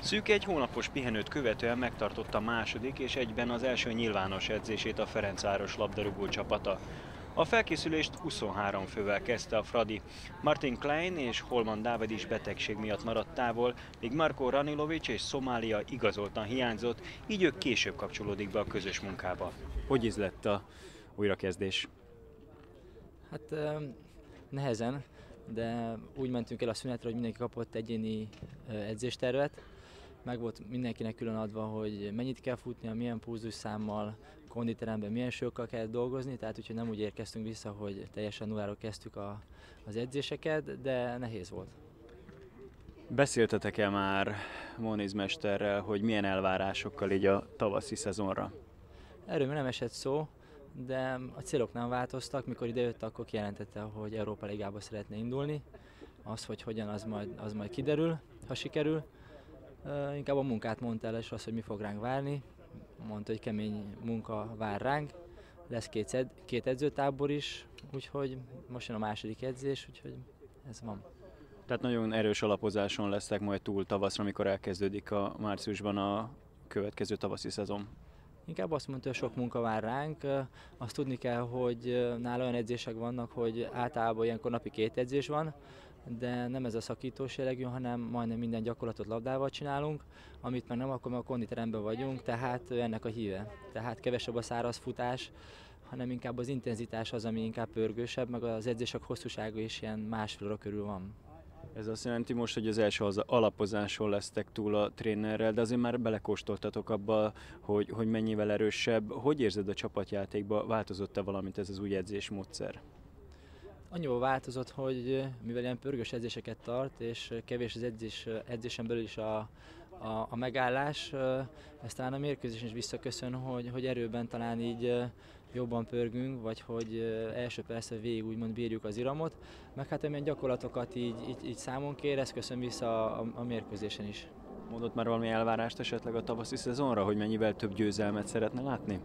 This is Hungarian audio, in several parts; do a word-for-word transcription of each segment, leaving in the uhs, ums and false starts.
Szűk egy hónapos pihenőt követően megtartotta második és egyben az első nyilvános edzését a Ferencváros labdarúgó csapata. A felkészülést huszonhárom fővel kezdte a Fradi. Martin Klein és Holman Dávid is betegség miatt maradt távol, míg Marko Ranilovic és Szomália igazoltan hiányzott, így ők később kapcsolódik be a közös munkába. Hogy is lett a újrakezdés? Hát nehezen, de úgy mentünk el a szünetre, hogy mindenki kapott egyéni edzéstervet. Meg volt mindenkinek külön adva, hogy mennyit kell futnia, milyen pulzusszámmal, konditeremben milyen súlyokkal kell dolgozni, tehát úgyhogy nem úgy érkeztünk vissza, hogy teljesen nulláról kezdtük a, az edzéseket, de nehéz volt. Beszéltetek-e már Moniz mesterrel, hogy milyen elvárásokkal így a tavaszi szezonra? Erről nem esett szó, de a célok nem változtak. Mikor idejött, akkor kijelentette, hogy Európa Ligába szeretne indulni. Az, hogy hogyan, az majd, az majd kiderül, ha sikerül. Uh, inkább a munkát mondta el, és az, hogy mi fog ránk várni. Mondta, hogy kemény munka vár ránk. Lesz két, ed- két edzőtábor is, úgyhogy most jön a második edzés, úgyhogy ez van. Tehát nagyon erős alapozáson lesztek majd túl tavaszra, amikor elkezdődik a márciusban a következő tavaszi szezon. Inkább azt mondta, hogy sok munka vár ránk. Azt tudni kell, hogy nála olyan edzések vannak, hogy általában ilyenkor napi két edzés van, de nem ez a szakítós jellegű, hanem majdnem minden gyakorlatot labdával csinálunk, amit meg nem, akkor meg a konditeremben vagyunk, tehát ennek a híve. Tehát kevesebb a száraz futás, hanem inkább az intenzitás az, ami inkább pörgősebb, meg az edzések hosszúsága is ilyen másfél óra körül van. Ez azt jelenti most, hogy az első az alapozáson lesztek túl a trénerrel, de azért már belekóstoltatok abba, hogy, hogy mennyivel erősebb. Hogy érzed a csapatjátékban? Változott-e valamit ez az új edzésmódszer? Annyival változott, hogy mivel ilyen pörgős edzéseket tart, és kevés az edzés, edzésen belül is a, a, a megállás, ez talán a mérkőzésen is visszaköszön, hogy, hogy erőben talán így jobban pörgünk, vagy hogy első percre végig úgymond bírjuk az iramot, meg hát amilyen gyakorlatokat így, így, így számon kér, ez köszön vissza a, a, a mérkőzésen is. Mondott már valami elvárást esetleg a tavaszi szezonra, hogy mennyivel több győzelmet szeretne látni?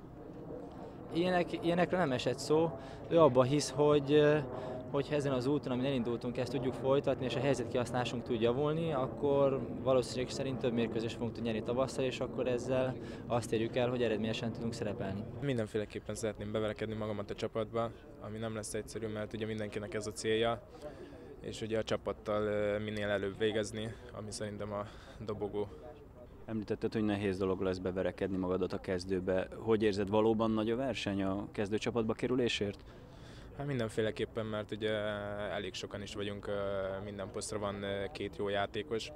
Ilyenek, ilyenekre nem esett szó. Ő abban hisz, hogy hogyha ezen az úton, amin elindultunk, ezt tudjuk folytatni, és a helyzetkihasználásunk tud javulni, akkor valószínűleg szerint több mérkőzést fogunk tudni nyerni tavasszal, és akkor ezzel azt érjük el, hogy eredményesen tudunk szerepelni. Mindenféleképpen szeretném beverekedni magamat a csapatba, ami nem lesz egyszerű, mert ugye mindenkinek ez a célja, és ugye a csapattal minél előbb végezni, ami szerintem a dobogó. Említetted, hogy nehéz dolog lesz beverekedni magadat a kezdőbe. Hogy érzed, valóban nagy a verseny a kezdőcsapatba kerülésért? Hát mindenféleképpen, mert ugye elég sokan is vagyunk, minden posztra van két jó játékos.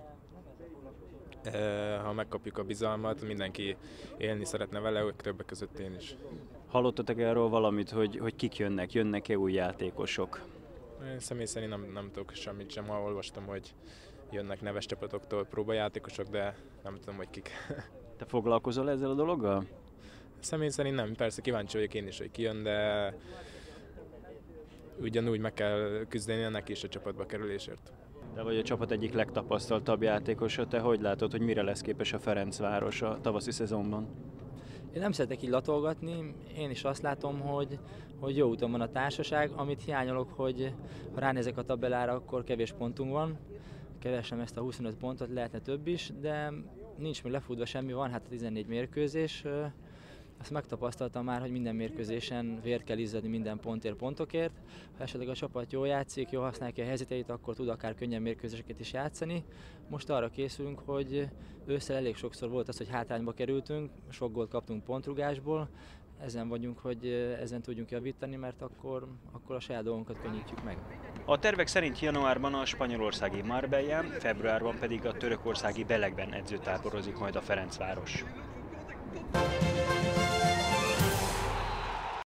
Ha megkapjuk a bizalmat, mindenki élni szeretne vele, többek között én is. Hallottatok erről valamit, hogy, hogy kik jönnek? Jönnek-e új játékosok? Én személy szerint nem, nem tudok semmit sem, ha olvastam, hogy jönnek neves csapatoktól próbajátékosok, de nem tudom, hogy kik. Te foglalkozol ezzel a dologgal? Személy szerint nem, persze kíváncsi vagyok én is, hogy ki jön, de ugyanúgy meg kell küzdeni ennek is a csapatba kerülésért. De vagy a csapat egyik legtapasztaltabb játékosa, te hogy látod, hogy mire lesz képes a Ferencváros a tavaszi szezonban? Én nem szeretek így latolgatni, én is azt látom, hogy, hogy jó úton van a társaság, amit hiányolok, hogy ha ránézek a tabellára, akkor kevés pontunk van, kevesem ezt a huszonöt pontot, lehetne több is, de nincs még lefutva semmi, van hát a tizennégy mérkőzés. Azt megtapasztaltam már, hogy minden mérkőzésen vért kell izzadni minden pontért, pontokért. Ha esetleg a csapat jól játszik, jól használja ki a helyzeteit, akkor tud akár könnyen mérkőzéseket is játszani. Most arra készülünk, hogy ősszel elég sokszor volt az, hogy hátrányba kerültünk, sok gólt kaptunk pontrugásból. Ezen vagyunk, hogy ezen tudjunk javítani, mert akkor, akkor a saját dolgunkat könnyítjük meg. A tervek szerint januárban a spanyolországi Marbellán, februárban pedig a törökországi Belegben edzőtáborozik majd a Ferencváros.